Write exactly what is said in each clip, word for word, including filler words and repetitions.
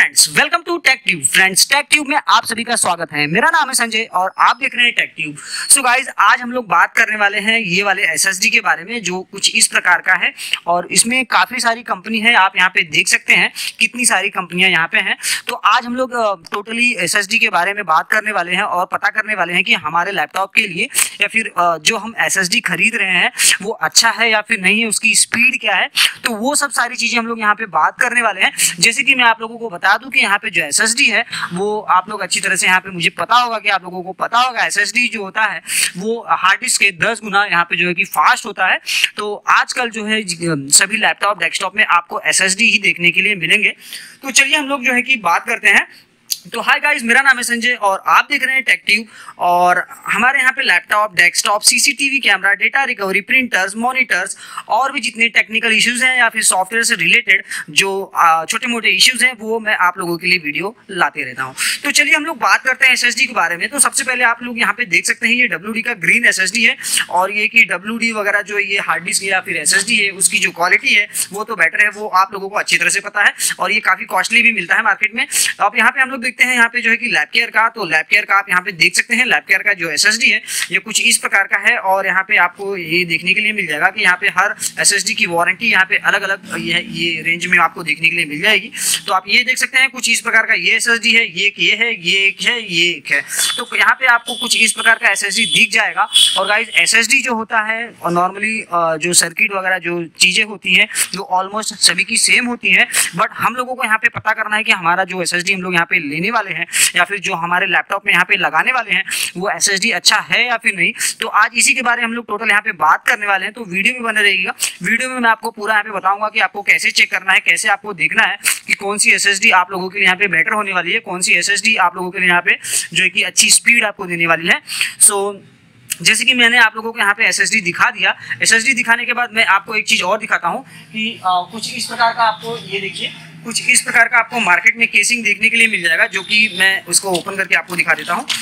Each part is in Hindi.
Friends, welcome to Tech Tube. Friends, Tech Tube में आप सभी का स्वागत है। मेरा नाम है संजय और आप देख रहे हैं टेक ट्यूब। सो गाइज, आज हम लोग बात करने वाले हैं ये वाले एसएसडी के बारे में, जो कुछ इस प्रकार का है और इसमें काफी सारी कंपनी है। आप यहाँ पे देख सकते हैं कितनी सारी कंपनियां यहाँ पे हैं। तो आज हम लोग टोटली एसएसडी के बारे में बात करने वाले हैं और पता करने वाले हैं कि हमारे लैपटॉप के लिए या फिर जो हम एसएसडी खरीद रहे हैं वो अच्छा है या फिर नहीं है, उसकी स्पीड क्या है। तो वो सब सारी चीजें हम लोग यहाँ पे बात करने वाले हैं। जैसे कि मैं आप लोगों को बता दूं कि यहाँ पे जो एसएसडी है वो आप लोग अच्छी तरह से यहाँ पे मुझे पता होगा कि आप लोगों को पता होगा एसएसडी जो होता है वो हार्ड डिस्क के दस गुना यहाँ पे जो है कि फास्ट होता है। तो आजकल जो है सभी लैपटॉप डेस्कटॉप में आपको एसएसडी ही देखने के लिए मिलेंगे। तो चलिए हम लोग जो है कि बात करते हैं। तो हाय गाइस, मेरा नाम है संजय और आप देख रहे हैं टेक ट्यूब। और हमारे यहाँ पे laptop, desktop, CCTV camera, data recovery, printers, monitors और भी जितने टेक्निकल इश्यूज हैं या फिर सॉफ्टवेयर से रिलेटेड जो छोटे मोटे इश्यूज हैं वो मैं आप लोगों के लिए वीडियो लाते रहता हूँ। तो चलिए हम लोग बात करते हैं एसएसडी के बारे में। तो सबसे पहले आप लोग यहाँ पे देख सकते हैं ये डब्ल्यू डी का ग्रीन एसएसडी है और ये कि डब्ल्यू डी वगैरह जो ये हार्ड डिस्क या फिर एसएसडी है उसकी जो क्वालिटी है वो तो बेटर है, वो आप लोगों को अच्छी तरह से पता है और ये काफी कॉस्टली भी मिलता है मार्केट में। तो अब यहाँ पे हम लोग देखते हैं यहाँ पे जो है कि लैब केयर का, तो लैब केयर का आप यहाँ पे देख सकते हैं लैब केयर का जो एसएसडी है ये कुछ इस प्रकार का है और यहाँ पे आपको ये देखने के लिए मिल जाएगा कि यहाँ पे हर एसएसडी की वारंटी यहाँ पे अलग अलग ये ये रेंज में आपको देखने के लिए मिल जाएगी। तो आप ये देख सकते हैं कुछ इस प्रकार का ये एसएसडी है, ये ये है, ये एक है, ये एक है। तो यहाँ पे आपको कुछ इस प्रकार का एसएसडी दिख जाएगा। और गाइस, एसएसडी जो होता है और नॉर्मली जो सर्किट वगैरह जो चीजें होती हैं जो ऑलमोस्ट सभी की सेम होती है, बट हम लोगों को यहाँ पे पता करना है कि हमारा जो एसएसडी हम लोग यहाँ पे लेने वाले हैं या फिर जो हमारे लैपटॉप में यहाँ पे लगाने वाले हैं वो एसएसडी अच्छा है या फिर नहीं। तो आज इसी के बारे में हम लोग टोटल यहाँ पे बात करने वाले हैं। तो वीडियो में बने रहिएगा। वीडियो में मैं आपको पूरा यहाँ पे बताऊंगा कि आपको कैसे चेक करना है, कैसे आपको देखना है कि कौन सी एसएसडी आप लोगों के लिए यहाँ पे बेटर होने वाली है, कौन सी एसएसडी आप लोगों के लिए यहाँ पे जो है कि अच्छी स्पीड आपको देने वाली है। सो जैसे कि मैंने आप लोगों को यहाँ पे एसएसडी दिखा दिया। एसएसडी दिखाने के बाद मैं आपको एक चीज और दिखाता हूँ कि आ, कुछ इस प्रकार का आपको ये देखिए कुछ इस प्रकार का आपको मार्केट में केसिंग देखने के लिए मिल जाएगा, जो कि मैं उसको ओपन करके आपको दिखा देता हूँ।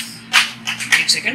एक सेकंड।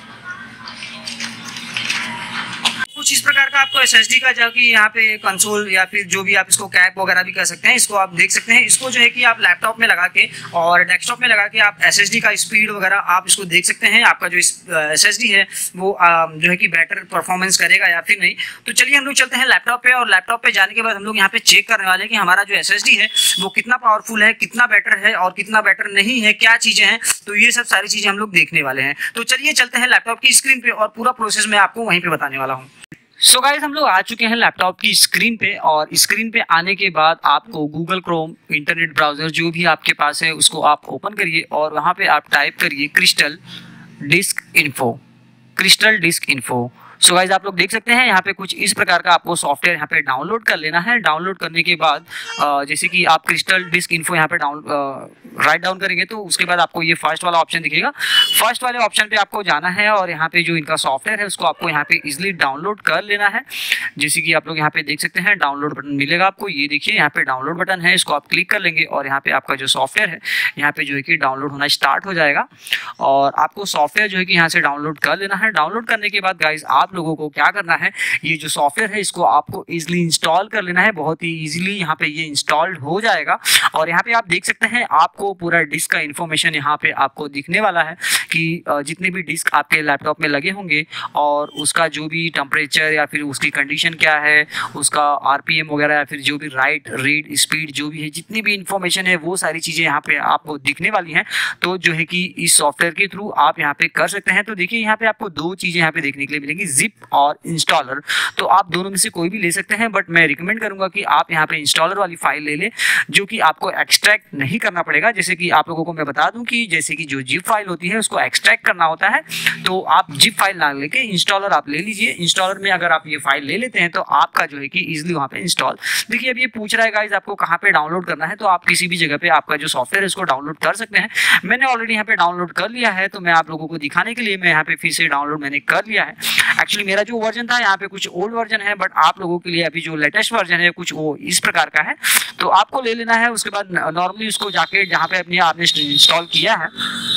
कुछ इस प्रकार का आपको एसएसडी का जो कि यहाँ पे कंसोल या फिर जो भी आप इसको कैप वगैरह भी कर सकते हैं, इसको आप देख सकते हैं। इसको जो है कि आप लैपटॉप में लगा के और डेस्कटॉप में लगा के आप एसएसडी का स्पीड वगैरह आप इसको देख सकते हैं। आपका जो एसएसडी है वो जो है कि बेटर परफॉर्मेंस करेगा या फिर नहीं। तो चलिए हम लोग चलते हैं लैपटॉप पे और लैपटॉप पे जाने के बाद हम लोग यहाँ पे चेक करने वाले हैं कि हमारा जो एसएसडी है वो कितना पावरफुल है, कितना बेटर है और कितना बेटर नहीं है, क्या चीजें हैं। तो ये सब सारी चीजें हम लोग देखने वाले हैं। तो चलिए चलते हैं लैपटॉप की स्क्रीन पे और पूरा प्रोसेस मैं आपको वहीं पे बताने वाला हूँ। सो गाइस, हम लोग आ चुके हैं लैपटॉप की स्क्रीन पे और स्क्रीन पे आने के बाद आपको गूगल क्रोम इंटरनेट ब्राउजर जो भी आपके पास है उसको आप ओपन करिए और वहाँ पे आप टाइप करिए Crystal Disk Info, Crystal Disk Info. So guys, आप लोग देख सकते हैं यहाँ पे कुछ इस प्रकार का आपको सॉफ्टवेयर यहाँ पे डाउनलोड कर लेना है। डाउनलोड करने के बाद जैसे कि आप क्रिस्टल डिस्क इन्फो यहाँ पे डाउन राइट डाउन करेंगे तो उसके बाद आपको ये फर्स्ट वाला ऑप्शन दिखेगा। फर्स्ट वाले ऑप्शन पे आपको जाना है और यहाँ पे जो इनका सॉफ्टवेयर है उसको आपको यहाँ पे इजिली डाउनलोड कर लेना है। जैसे कि आप लोग यहाँ पे देख सकते हैं डाउनलोड बटन मिलेगा आपको। ये देखिए यहाँ पे डाउनलोड बटन है, इसको आप क्लिक कर लेंगे और यहाँ पे आपका जो सॉफ्टवेयर है यहाँ पे जो है कि डाउनलोड होना स्टार्ट हो जाएगा और आपको सॉफ्टवेयर जो है कि यहाँ से डाउनलोड कर लेना है। डाउनलोड करने के बाद गाइज आप लोगों को क्या करना है, ये जो सॉफ्टवेयर है इसको आपको इजीली इंस्टॉल कर लेना है। बहुत ही इजीली यहाँ पे ये इंस्टॉल्ड हो जाएगा और यहाँ पे आप देख सकते हैं आपको पूरा डिस्क का इंफॉर्मेशन यहाँ पे आपको दिखने वाला है कि जितने भी डिस्क आपके लैपटॉप में लगे होंगे और उसका जो भी टेम्परेचर या फिर उसकी कंडीशन क्या है, उसका आरपीएम वगैरह या फिर जो भी राइट रीड स्पीड जो भी है, जितनी भी इंफॉर्मेशन है वो सारी चीज़ें यहाँ पे आपको दिखने वाली हैं। तो जो है कि इस सॉफ्टवेयर के थ्रू आप यहाँ पे कर सकते हैं। तो देखिए यहाँ पे आपको दो चीज़ें यहाँ पे देखने के लिए मिलेंगी, जिप और इंस्टॉलर। तो आप दोनों में से कोई भी ले सकते हैं, बट मैं रिकमेंड करूंगा कि आप यहाँ पे इंस्टॉलर वाली फाइल ले लें जो कि आपको एक्सट्रैक्ट नहीं करना पड़ेगा। जैसे कि आप लोगों को मैं बता दूं कि जैसे कि जो जिप फाइल होती है उसको एक्सट्रैक्ट करना होता है, तो आप जिप फाइल ना लेके इंस्टॉलर आप ले लीजिए। इंस्टॉलर में अगर आप ये फाइल ले लेते हैं तो आपका जो है कि इजिली वहाँ पे इंस्टॉल। देखिए अब ये पूछ रहा है गाइज आपको कहाँ पे डाउनलोड करना है, तो आप किसी भी जगह पे आपका जो सॉफ्टवेयर है उसको डाउनलोड कर सकते हैं। मैंने ऑलरेडी यहाँ पे डाउनलोड कर लिया है, तो मैं आप लोगों को दिखाने के लिए मैं यहाँ पे फिर से डाउनलोड मैंने कर लिया है। एक्चुअली मेरा जो वर्जन था यहाँ पे कुछ ओल्ड वर्जन है, बट आप लोगों के लिए अभी जो लेटेस्ट वर्जन है कुछ वो इस प्रकार का है। तो आपको ले लेना है। उसके बाद नॉर्मली उसको जाके जहाँ पे अपने आपने इंस्टॉल किया है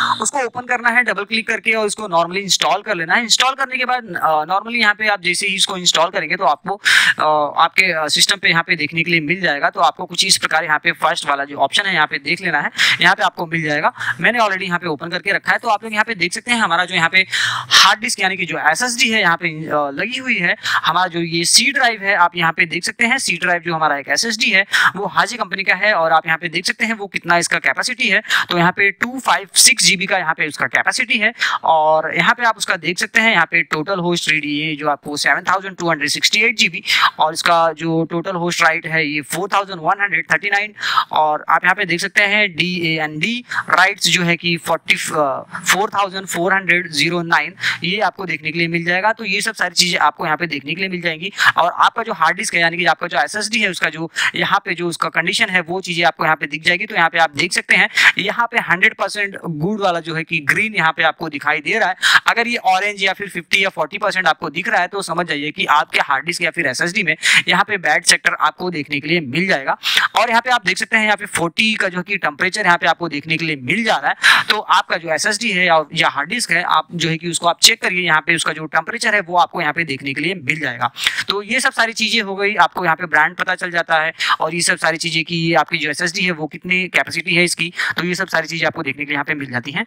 उसको ओपन करना है डबल क्लिक करके और इसको नॉर्मली इंस्टॉल कर लेना है। इंस्टॉल करने के बाद नॉर्मली यहाँ पे आप जैसे ही इसको इंस्टॉल करेंगे तो आपको आपके सिस्टम पे यहाँ पे देखने के लिए मिल जाएगा। तो आपको कुछ इस प्रकार यहाँ पे फर्स्ट वाला जो ऑप्शन है यहाँ पे देख लेना है, यहाँ पे आपको मिल जाएगा। मैंने ऑलरेडी यहाँ पे ओपन करके रखा है। तो आप लोग यहाँ पे देख सकते हैं हमारा जो यहाँ पे हार्ड डिस्क यानी कि जो एसएसडी है यहाँ पे लगी हुई है। हमारा जो ये सी ड्राइव है आप यहाँ पे देख सकते हैं, सी ड्राइव जो हमारा एक एसएसडी है वो हाजी कंपनी का है और आप यहाँ पे देख सकते हैं वो कितना इसका कैपेसिटी है। तो यहाँ पे टू फाइव सिक्स जीबी का यहाँ पे उसका कैपेसिटी है और यहाँ पे आप उसका देख सकते हैं यहाँ पे टोटल होस्ट रीड ये जो आपको seven thousand two hundred sixty eight GB और इसका जो टोटल होस्ट राइट है ये four thousand one hundred thirty nine और आप यहाँ पे देख सकते हैं D A N D writes जो है कि forty four thousand four hundred zero nine ये आपको देखने के लिए मिल जाएगा। तो ये सब सारी चीजें आपको यहाँ पे देखने के लिए मिल जाएंगी और आपका जो हार्ड डिस्क है यानी कि आपका जो एसएसडी है उसका जो यहाँ पे जो उसका कंडीशन है वो चीजें आपको यहाँ पे दिख जाएगी। तो यहाँ पे आप देख सकते हैं यहाँ पे हंड्रेड परसेंट गुड वाला जो है कि ग्रीन यहाँ पे आपको दिखाई दे रहा है। अगर ये ऑरेंज या फिर फिफ्टी या फोर्टी परसेंट आपको दिख रहा है तो समझ जाइए कि आपके हार्ड डिस्क या फिर एसएसडी में यहाँ पे बैड सेक्टर आपको देखने के लिए मिल जाएगा। और यहाँ पे आप देख सकते हैं यहाँ पे फोर्टी का जो कि टेम्परेचर यहाँ पे आपको देखने के लिए मिल जा रहा है। तो आपका जो एसएसडी है या हार्ड डिस्क है आप जो है कि उसको आप चेक करिए, यहाँ पे उसका जो टेम्परेचर है वो आपको यहाँ पे देखने के लिए मिल जाएगा। तो ये सब सारी चीजें हो गई, आपको यहाँ पे ब्रांड पता चल जाता है और ये सब सारी चीजें की आपकी जो एसएसडी है वो कितनी कैपेसिटी है इसकी, तो ये सब सारी चीजें आपको देखने के लिए यहाँ पे मिल जाती हैं।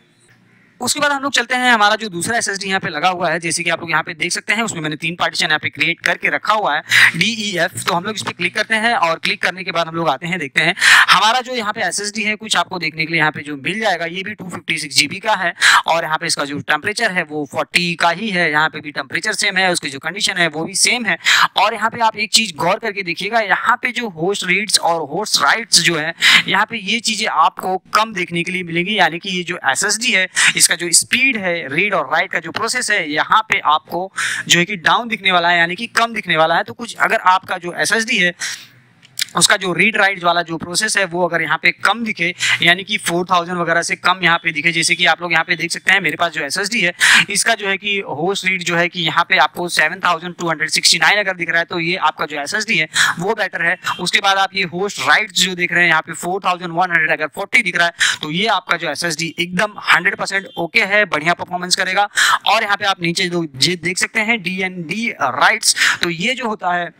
उसके बाद हम लोग चलते हैं हमारा जो दूसरा एसएसडी यहाँ पे लगा हुआ है, जैसे कि आप लोग यहाँ पे देख सकते हैं उसमें मैंने तीन पार्टीशन यहाँ पे क्रिएट करके रखा हुआ है डी ई एफ। तो हम लोग इस पे क्लिक करते हैं और क्लिक करने के बाद हम लोग आते हैं देखते हैं हमारा जो यहाँ पे एसएसडी है कुछ आपको देखने के लिए यहाँ पे जो मिल जाएगा। ये भी टू फिफ्टी सिक्स जीबी का है और यहाँ पे इसका जो टेम्परेचर है वो फोर्टी का ही है, यहाँ पे भी टेम्परेचर सेम है, उसकी जो कंडीशन है वो भी सेम है। और यहाँ पे आप एक चीज गौर करके देखिएगा, यहाँ पे जो होस्ट रीड्स और होस्ट राइट्स जो है यहाँ पे ये चीजें आपको कम देखने के लिए मिलेंगी, यानी कि ये जो एसएसडी है इसका जो स्पीड है रीड और राइट का जो प्रोसेस है यहाँ पे आपको जो है कि डाउन दिखने वाला है, यानी कि कम दिखने वाला है। तो कुछ अगर आपका जो एसएसडी है उसका जो रीड राइट वाला जो प्रोसेस है वो अगर यहाँ पे कम दिखे यानी कि फोर थाउजेंड वगैरह से कम यहाँ पे दिखे, जैसे कि आप लोग यहाँ पे देख सकते हैं मेरे पास जो एसएसडी है इसका जो है कि होस्ट रीड जो है कि यहाँ पे आपको seven thousand two hundred sixty nine अगर दिख रहा है तो ये आपका जो एसएसडी है वो बेटर है। उसके बाद आप ये होस्ट राइट जो देख रहे हैं यहाँ पे फोर थाउजेंड वन हंड्रेड अगर फोर्टी दिख रहा है तो ये आपका जो एसएसडी एकदम हंड्रेड परसेंट ओके है, बढ़िया परफॉर्मेंस करेगा। और यहाँ पे आप नीचे जो देख सकते हैं डी एन डी राइट्स, तो ये जो होता है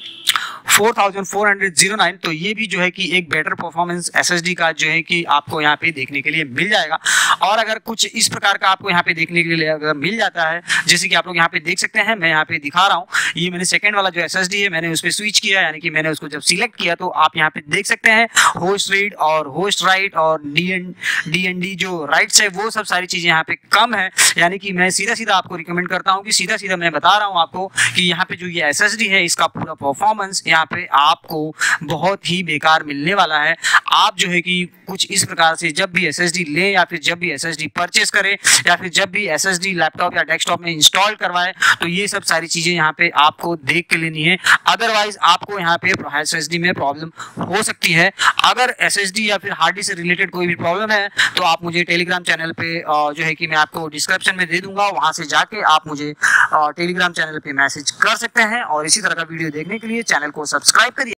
four thousand four hundred zero nine, तो ये भी जो है कि एक बेटर परफॉर्मेंस एसएसडी का जो है कि आपको यहाँ पे देखने के लिए मिल जाएगा। और अगर कुछ इस प्रकार का आपको यहाँ पे देखने के लिए अगर मिल जाता है जैसे कि आप लोग यहाँ पे देख सकते हैं, मैं यहाँ पे दिखा रहा हूँ, ये मैंने सेकंड वाला जो एसएसडी है मैंने उस पर स्विच किया, यानी कि मैंने उसको जब सिलेक्ट किया तो आप यहाँ पे देख सकते हैं होस्ट रीड और होस्ट राइट और D N D N D जो राइट्स है वो सब सारी चीजें यहाँ पे कम है। यानी कि मैं सीधा सीधा आपको रिकमेंड करता हूँ कि सीधा सीधा मैं बता रहा हूँ आपको कि यहाँ पे जो ये एसएसडी है इसका पूरा परफॉर्मेंस यहाँ पे आपको बहुत ही बेकार मिलने वाला है। आप जो है कि कुछ इस प्रकार से जब भी एसएसडी लें या फिर जब भी एसएसडी परचेस करें या फिर जब भी एसएसडी लैपटॉप या डेस्कटॉप में इंस्टॉल करवाएं तो ये सब सारी चीजें यहाँ पे आपको देख के लेनी है, अदरवाइज आपको यहाँ पे एसएसडी में प्रॉब्लम हो सकती है। अगर एसएसडी या फिर हार्ड डिस्क से रिलेटेड कोई भी प्रॉब्लम है तो आप मुझे टेलीग्राम चैनल पे जो है कि मैं आपको डिस्क्रिप्शन में दे दूंगा, वहां से जाके आप मुझे टेलीग्राम चैनल पे मैसेज कर सकते हैं। और इसी तरह का वीडियो देखने के लिए चैनल को सब्सक्राइब करिए।